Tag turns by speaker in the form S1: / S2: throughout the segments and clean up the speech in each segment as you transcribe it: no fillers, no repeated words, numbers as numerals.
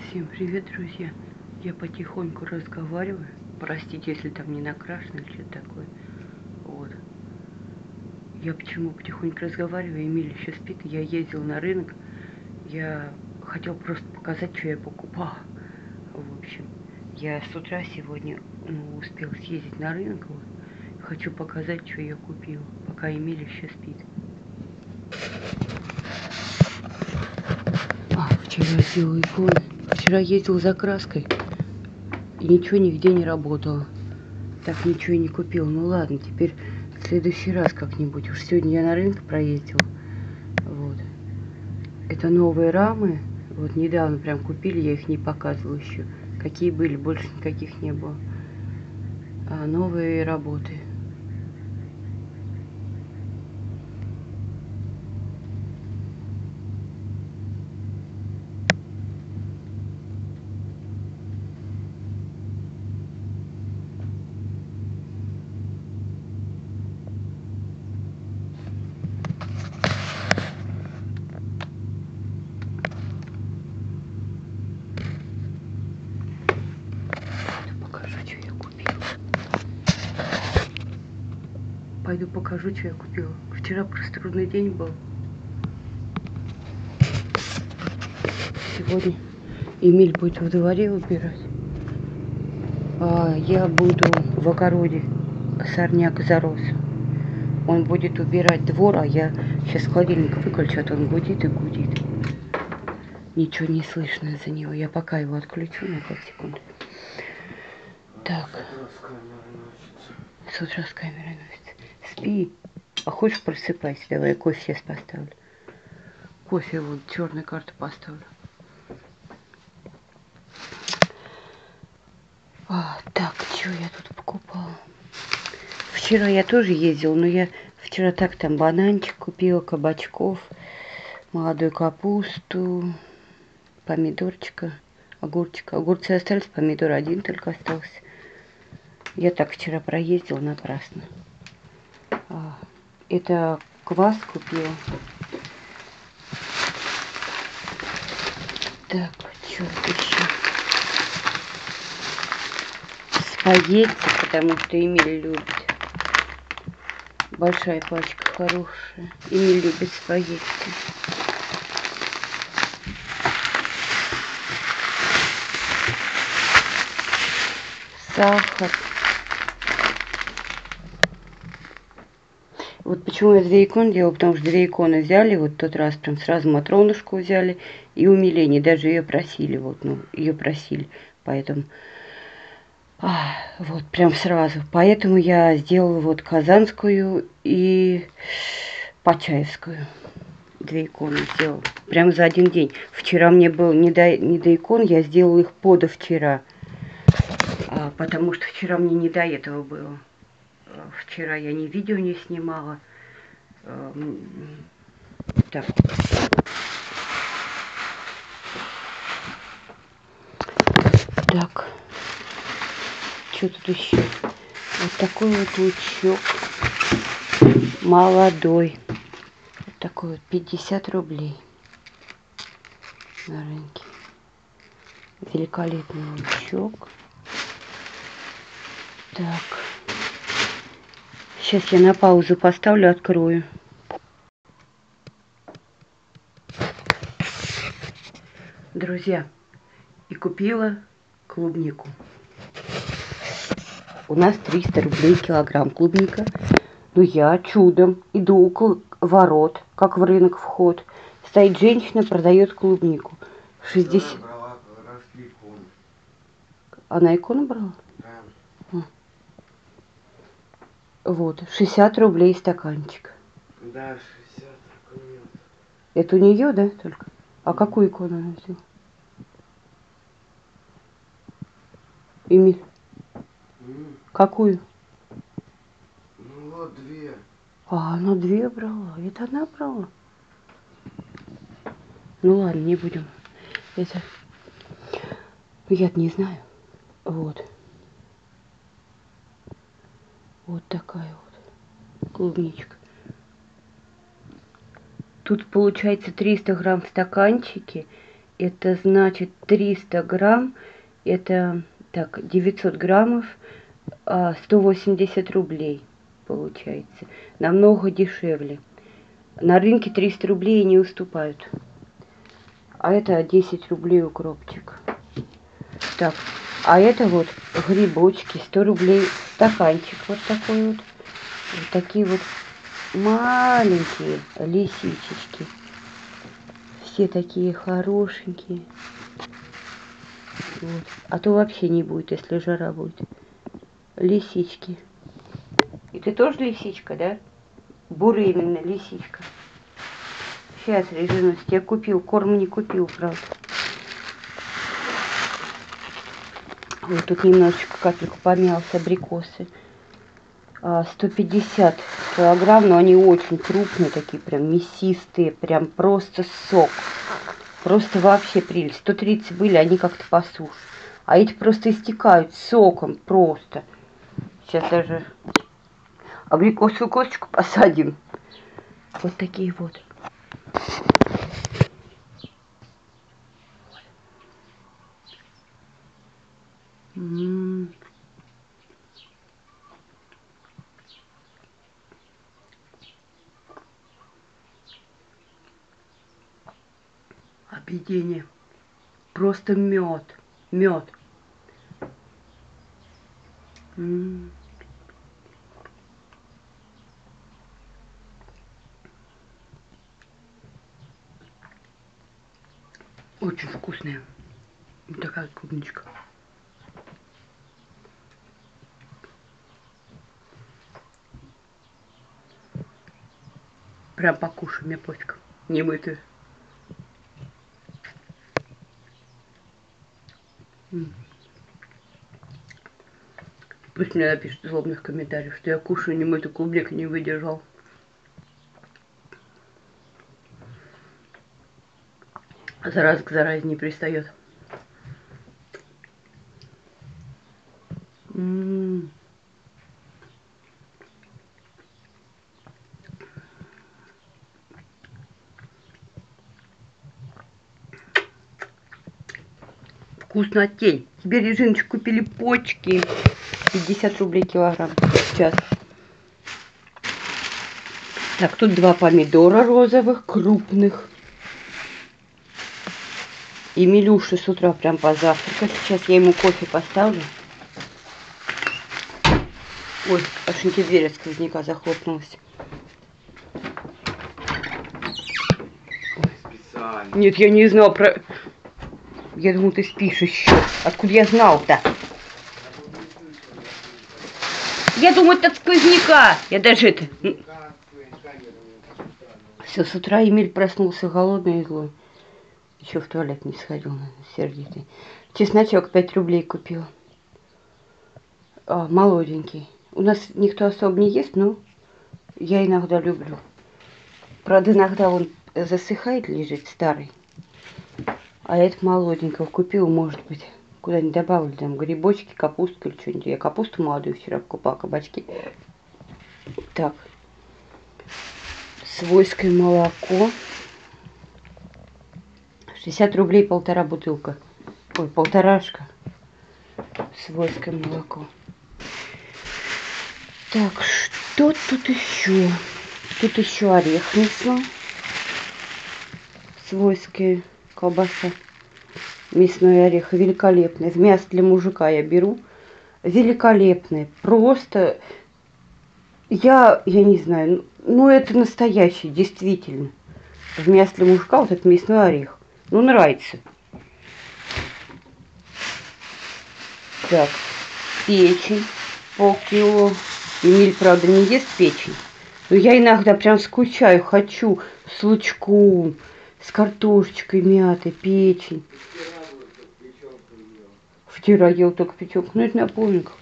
S1: Всем привет, друзья! Я потихоньку разговариваю. Простите, если там не накрашено или что-то такое. Вот. Я почему потихоньку разговариваю? Эмиль еще спит. Я ездил на рынок. Я хотел просто показать, что я покупал. В общем, я с утра сегодня успел съездить на рынок. Вот. Хочу показать, что я купил, пока Эмиль еще спит. Вчера сделал иконы. Вчера ездил за краской. И ничего нигде не работало. Так ничего и не купил. Ну ладно, теперь в следующий раз как-нибудь. Уж сегодня я на рынке проездил. Вот. Это новые рамы. Вот недавно прям купили, я их не показывала еще. Какие были, больше никаких не было. А новые работы. Покажу, что я купил. Пойду покажу, что я купила. Вчера просто трудный день был. Сегодня Эмиль будет во дворе убирать. А я буду в огороде. Сорняк зарос. Он будет убирать двор, а я сейчас холодильник выключу, а то он гудит и гудит. Ничего не слышно из-за него. Я пока его отключу на 5 секунд. Так. С утра с камерой носится. Спи. А хочешь, просыпайся. Давай я кофе сейчас поставлю. Кофе вот, черную карту поставлю. Так, что я тут покупала? Вчера я тоже ездила, но я вчера так там бананчик купила, кабачков, молодую капусту, помидорчика, огурчика. Огурцы остались, помидор один только остался. Я так вчера проездила напрасно. Это квас купила. Так, что еще? Спагетти, потому что Эмиль любит. Большая пачка хорошая. Эмиль любит спагетти. Сахар. Вот почему я 2 иконы делала, потому что 2 иконы взяли, вот тот раз прям сразу Матронушку взяли и умиление, даже ее просили, вот, ну, ее просили, поэтому, вот, прям сразу, поэтому я сделала вот Казанскую и Почаевскую, 2 иконы сделала, прям за один день. Вчера мне было не до икон, я сделала их подовчера, потому что вчера мне не до этого было. Вчера я ни видео не снимала. Так. Так. Что тут еще? Вот такой вот лучок. Молодой. Вот такой вот 50 рублей на рынке. Великолепный лучок. Так. Сейчас я на паузу поставлю, открою. Друзья, и купила клубнику. У нас 300 рублей килограмм клубника. Но я чудом иду около ворот, как в рынок вход. Стоит женщина, продает клубнику. 60... Она икону брала? Да. Вот, 60 рублей стаканчик.
S2: Да, 60, только нет.
S1: Это у нее, да, только? А какую икону она взяла? Эмиль. Какую?
S2: Ну вот 2.
S1: Она 2 брала. Это она брала. Ну ладно, не будем. Это... Я-то не знаю. Вот. Вот такая вот клубничка. Тут получается 300 грамм в стаканчике. Это значит 300 грамм. Это так, 900 граммов, 180 рублей получается. Намного дешевле. На рынке 300 рублей не уступают. А это 10 рублей укропчик. Так, а это вот грибочки, 100 рублей стаканчик вот такой вот. Вот такие вот маленькие лисичечки. Все такие хорошенькие. Вот. А то вообще не будет, если жара будет. Лисички. И ты тоже лисичка, да? Буремина лисичка. Сейчас, Режинус, я купил. Корм не купил, правда. Вот тут немножечко капельку помялся, абрикосы. 150 килограмм, но они очень крупные, такие прям мясистые, прям просто сок. Просто вообще прелесть. 130 были, они как-то по суше. А эти просто истекают соком просто. Сейчас даже абрикосовую косточку посадим. Вот такие вот. Объедение. Просто мед. Мед. Очень вкусная. Вот такая клубничка. Прям покушай, мне пофиг. Не мытый. Пусть мне напишут в злобных комментариях, что я кушаю немытую клубнику, не выдержал. Зараза к заразе не пристает. Вкуснотень. Тебе, Режиночка, купили почки. 50 рублей килограмм. Сейчас. Так, тут 2 помидора розовых, крупных. И Милюша с утра прям позавтракал. Сейчас я ему кофе поставлю. Ой, аж-таки дверь от сквозняка захлопнулась.
S2: Специально.
S1: Нет, я не знал про... Я думал, ты спишь еще. Откуда я знал-то? Я думаю, это от сквозняка. Я даже это... Все, с утра Эмиль проснулся голодный и злой. Еще в туалет не сходил, сердитый. Чесночок 5 рублей купил. Молоденький. У нас никто особо не ест, но я иногда люблю. Правда, иногда он засыхает, лежит старый. А это молоденького купил, может быть, куда-нибудь добавили, там, грибочки, капустку или что-нибудь. Я капусту молодую вчера покупала, кабачки. Так. Свойское молоко. 60 рублей 1,5 бутылка. Ой, 1,5-шка. Свойское молоко. Так, что тут еще? Тут еще орех мясной. Свойская колбаса. Мясной орех. Великолепный. В мясо для мужика я беру. Великолепный. Просто... Я не знаю. Ну, это настоящий, действительно. В мясо для мужика вот этот мясной орех. Ну, нравится. Так. Печень. Полкило. Эмиль, правда, не ест печень. Но я иногда прям скучаю, хочу с лучком, с картошечкой мятой, печень. Вчера ел только печенку. Ну, это на полниках.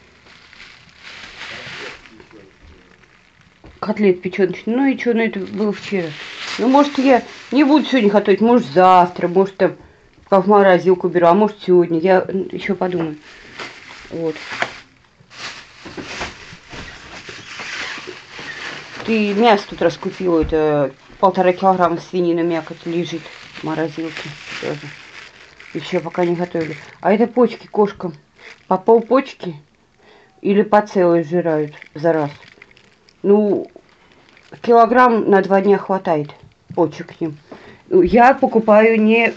S1: Котлет печеночный. Ну и что, ну это было вчера. Ну, может, я не буду сегодня готовить, может, завтра, может, там, как в морозилку беру, а может, сегодня. Я еще подумаю. Вот. Ты мясо тут раскупила, это 1,5 килограмма свинины мякоть лежит в морозилке. тоже. Еще пока не готовили. А это почки кошкам. По полпочки или по целой сжирают за раз. Ну, килограмм на 2 дня хватает почек к ним. Я покупаю не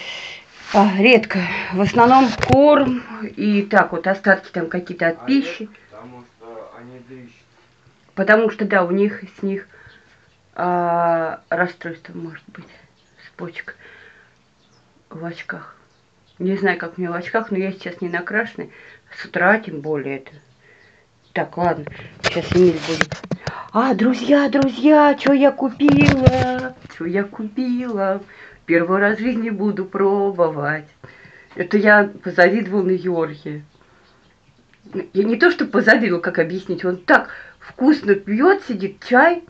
S1: редко. В основном корм и так вот остатки там какие-то от пищи.
S2: Потому что они дышат.
S1: Потому что, да, у них с них расстройство может быть с почек в очках. Не знаю, как мне в очках, но я сейчас не накрашенная. С утра тем более это. Так, ладно, сейчас Эмиль будет. Друзья, что я купила? Что я купила? Первый раз в жизни буду пробовать. Это я позавидовала на Георгия. Я не то, что позавидовала, как объяснить. Он так вкусно пьет, сидит чай.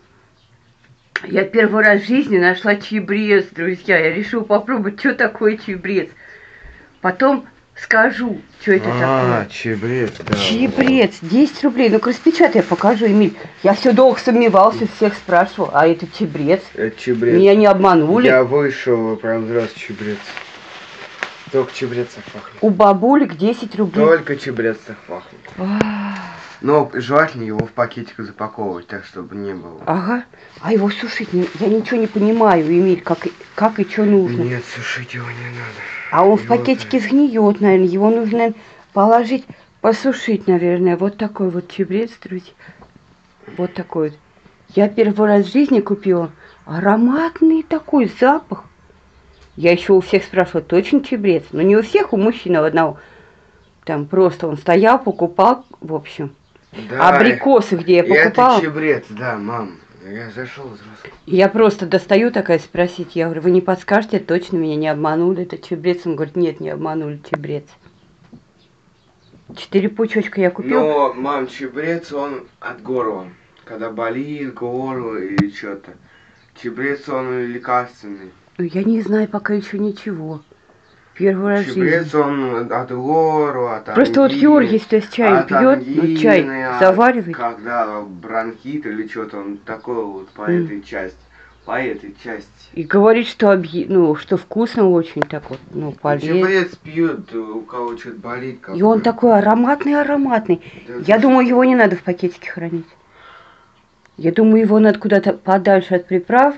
S1: Я первый раз в жизни нашла чебрец, друзья. Я решила попробовать, что такое чебрец. Потом скажу, что это такое.
S2: Чебрец, да.
S1: Чебрец, 10 рублей. Ну-ка распечатай, я покажу, Эмиль. Я все долго сомневался, всех спрашивал. А это чебрец.
S2: Это чебрец.
S1: Меня не обманули.
S2: Я вышел, прям раз чебрец. Только чебрецах пахнет.
S1: У бабулек 10 рублей.
S2: Только чебрецах пахнет. Но желательно его в пакетик запаковывать, так чтобы не было.
S1: Ага. А его сушить, я ничего не понимаю, Эмиль, как и что нужно.
S2: Нет, сушить его не надо.
S1: А он в пакетике сгниет, наверное. Его нужно, наверное, положить, посушить, наверное. Вот такой вот чебрец, друзья. Вот такой вот. Я первый раз в жизни купила. Ароматный такой запах. Я еще у всех спрашивала, точно чебрец? Но не у всех, у мужчины одного. Там просто он стоял, покупал, в общем.
S2: Да,
S1: абрикосы, где я покупала.
S2: Это чебрец, да, мам. Я зашел взрослый.
S1: Я просто достаю такая спросить. Я говорю, вы не подскажете, точно меня не обманули? Это чебрец? Он говорит, нет, не обманули, чебрец. 4 пучочка я купила.
S2: Но, мам, чебрец, он от горла. Когда болит горло или что-то. Чебрец, он лекарственный.
S1: Ну, я не знаю пока еще ничего. Первый раз в жизни.
S2: Чебрец, он от горла, от
S1: Просто вот Георгий, если с чаем пьет, ну, чай заваривает.
S2: Когда бронхит или что-то, он такой вот по этой части. По этой части.
S1: И говорит, что, что вкусно очень так вот, полезно.
S2: Чебрец пьют, у кого что-то болит.
S1: И он такой ароматный.
S2: Да,
S1: я думаю, его не надо в пакетике хранить. Я думаю, его надо куда-то подальше от приправ.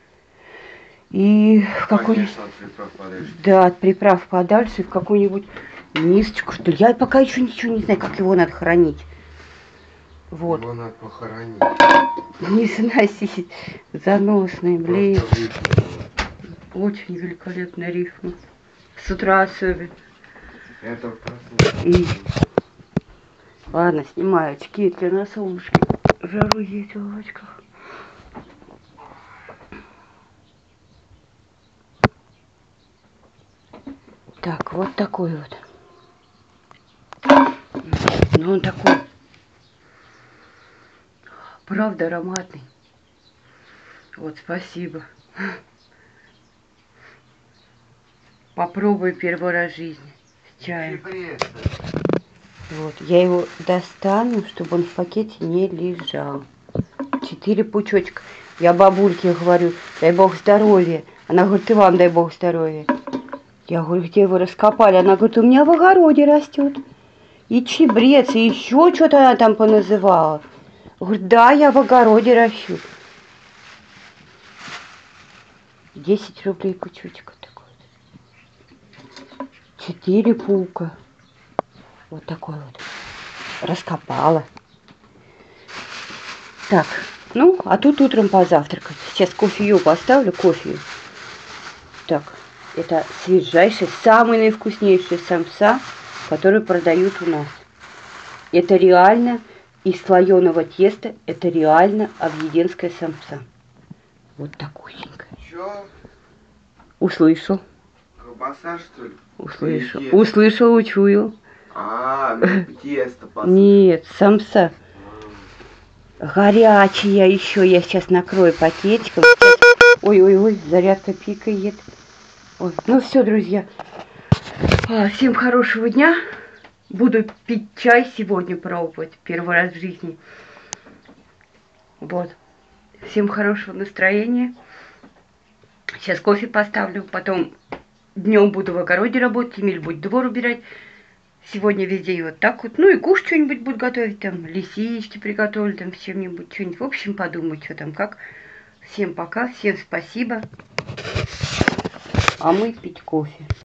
S1: И в какой-нибудь... Да, от приправ подальше, в какую-нибудь мисочку, что ли. Я пока еще ничего не знаю, как его надо хранить. Вот.
S2: Его надо похоронить.
S1: Не сносить. Заносный, блин. Очень великолепная рифма. С утра особенно.
S2: Это просто...
S1: Ладно, снимаю очки, это на солнышке. Жару есть в очках. Так, вот такой вот. Ну, он такой, правда, ароматный. Вот, спасибо. Попробуй первый раз в жизни с чаем. Вот, я его достану, чтобы он в пакете не лежал. 4 пучочка. Я бабульке говорю, дай бог здоровья. Она говорит, и вам дай бог здоровья. Я говорю, где вы раскопали? Она говорит, у меня в огороде растет. И чебрец, и еще что-то она там поназывала. Говорит, да, я в огороде ращу. 10 рублей пучочек такой. 4 пука. Вот такой вот. Раскопала. Так, а тут утром позавтракать. Сейчас кофею поставлю, кофею. Так. Это свежайший, самый наивкуснейший самса, который продают у нас. Это реально из слоеного теста, это реально объеденская самса. Вот такусенькая.
S2: Чё?
S1: Услышал.
S2: Колбаса, что ли?
S1: Услышал. Услышал, учую.
S2: Тесто посыпал.
S1: Нет, самса. Горячая еще. Я сейчас накрою пакетиком. Ой, зарядка пикает. Ой, ну все, друзья. Всем хорошего дня. Буду пить чай сегодня, пробовать. Первый раз в жизни. Вот. Всем хорошего настроения. Сейчас кофе поставлю. Потом Днем буду в огороде работать, Эмиль будет двор убирать. Сегодня везде и вот так вот. Ну и кушать что-нибудь будет готовить, там, лисички приготовлю, там, с чем-нибудь, что-нибудь. В общем, подумать, что там, как. Всем пока, всем спасибо. А мы пить кофе.